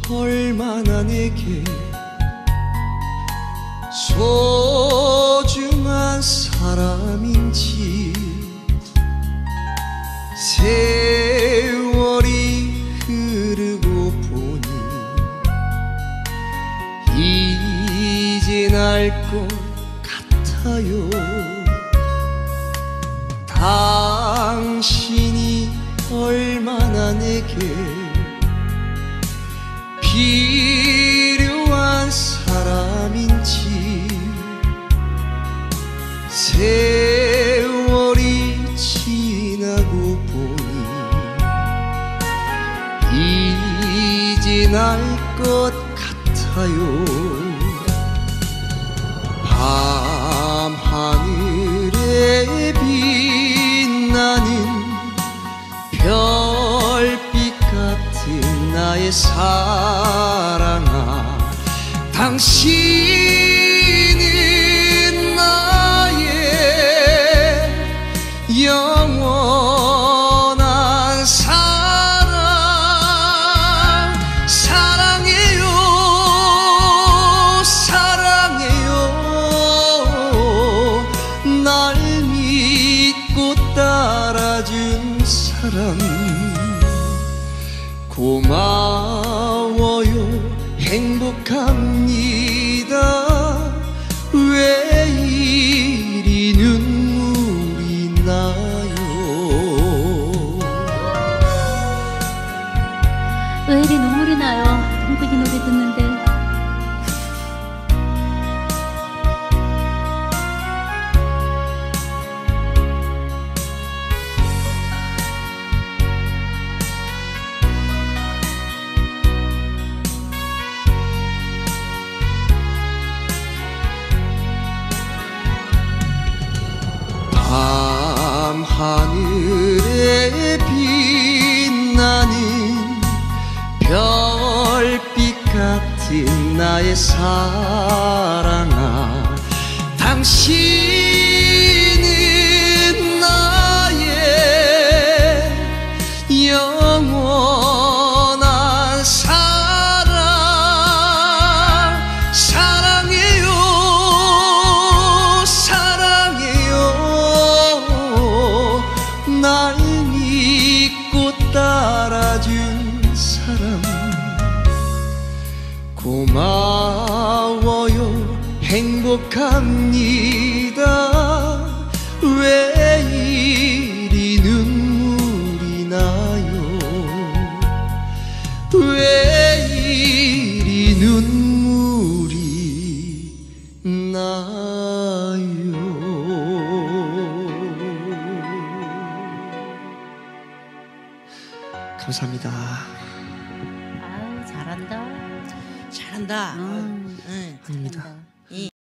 얼마나 내게 소중한 사람인지 세월이 흐르고 보니 이젠 알 것 같아요. 당신이 얼마나 내게 필요한 사람인지 세월이 지나고 보니 이젠 알 것 같아요. 밤하늘에 빛나는 별빛 같은 나의 사랑아, 당신은 나의 영원한 사랑. 사랑해요, 사랑해요. 날 믿고 따라준 사람 고마워요. 행복합니다. 왜 이리 눈물이 나요? 왜 이리 눈물이 나요? 한국이 노래 듣는데. 밤하늘에 빛나는 별빛 같은 나의 사랑아, 당신은 나의 영원한 사랑. 사랑해요, 사랑해요. 날 믿고 따라준 사람 고마워요. 행복합니다. 왜 이리 눈물이 나요? 왜 이리 눈물이 나요? 감사합니다. 아우, 잘한다. 잘한다. 응. 응. 아닙니다. 잘한다.